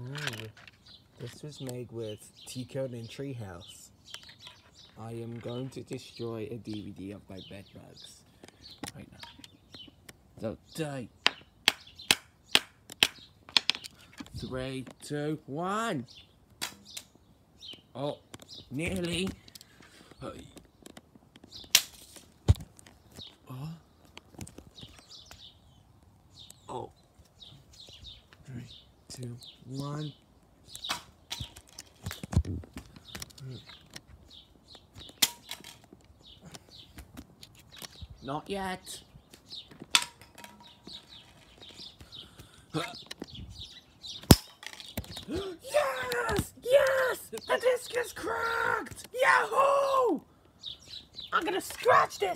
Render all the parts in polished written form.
Ooh, this was made with T-Cone and Treehouse. I am going to destroy a DVD of My Bedbugs right now. So, die. 3, 2, 1. Oh, nearly. Oh. Oh. 3, 2, 1. Not yet. Yes! Yes! The disc is cracked! Yahoo! I'm gonna scratch this!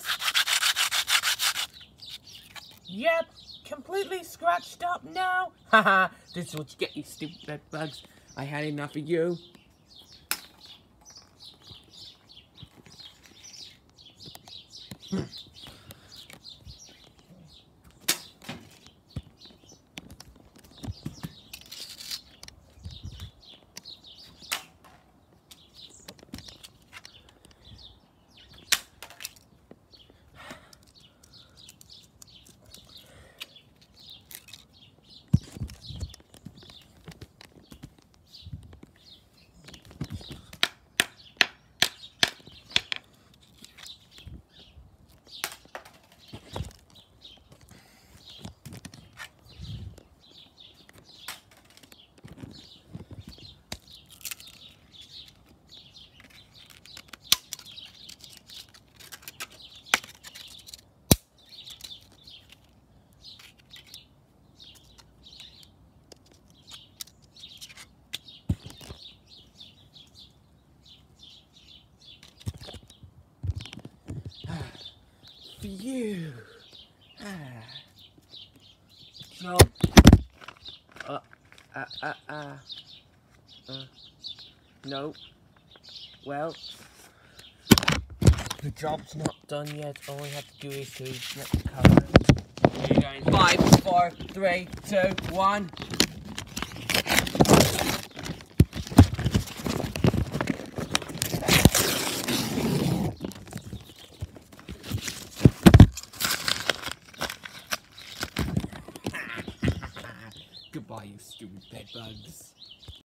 Yep, completely scratched up now. Haha, this is what you get, you stupid bedbugs. I had enough of you. Phew. Jump. No. Well, the job's not done yet. All we have to do is to get the cover. Here you go. In 5, 4, 3, 2, 1. Goodbye, you stupid bedbugs.